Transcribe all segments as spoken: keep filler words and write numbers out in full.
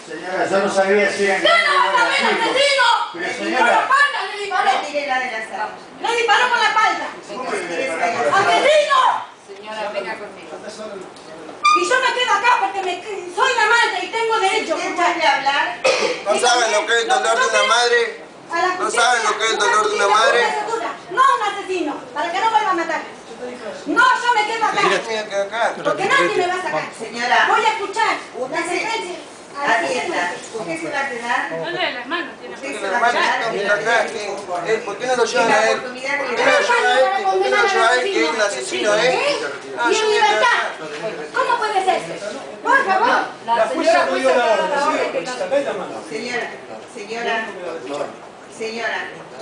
Señora, yo no sabía si eran... ¡Yo no vas a ver, asesino! Pero Por señora... la espalda le disparó. Retírela de la sala. Le disparó por la espalda. ¿Cómo que le disparó? ¡Asesino! Señora, venga conmigo. Y yo me quedo acá porque me, soy la madre y tengo derecho a ¿Usted escuchar. puede hablar? ¿No saben lo que es el dolor de una madre? A la ¿No saben lo que es el dolor de una madre? No un asesino, para que no vuelva a matar. No, yo me quedo acá. Tiene que acá. Porque nadie me va a sacar. Señora, Voy a escuchar Usted la se- sentencia. aquí está. ¿Usted se va a quedar? No le las manos, tiene Usted Que se la va a hermana quedar. está acá. que- eh, ¿Por qué no lo llevan La a él? oportunidad ¿Por que qué le no da. lo llevan a él? ¿Por qué no lo llevan a él que es un asesino, eh? Ah, Y yo en voy a quedar libertad. acá. ¿Cómo puede ser? Por favor. La señora jueza te da la orden que no... Señora, señora, señora.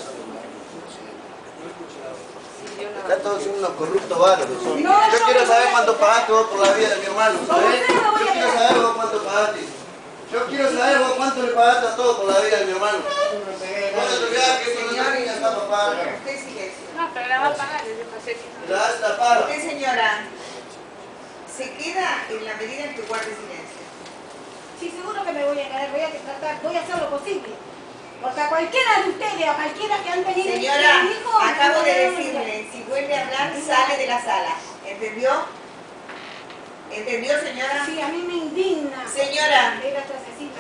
Acá todos son unos corruptos bárbaros. son. No, Yo yo quiero no saber voy a- cuánto pagaste vos por la vida de mi hermano, Como ¿sabes? usted no voy Yo a quiero quedar. saber vos cuánto pagaste. Yo quiero saber vos cuánto le pagaste a todos por la vida de mi hermano. Vos no te olvidás que esto no Señor, termina acá, papá. usted silencio. No, pero la va a pagar, le dijo así. La vas a tapar. Usted, señora, se queda en la medida en que guarde silencio. Sí, seguro que me voy a quedar, voy a tratar, voy a hacer lo posible. Porque a cualquiera de ustedes, a cualquiera que han tenido Señora, un hijo, acabo no de le dan decirle, si vuelve a hablar, sale de la sala. ¿Entendió? ¿Entendió, señora? Sí, a mí me indigna. Señora. Ver a este asesino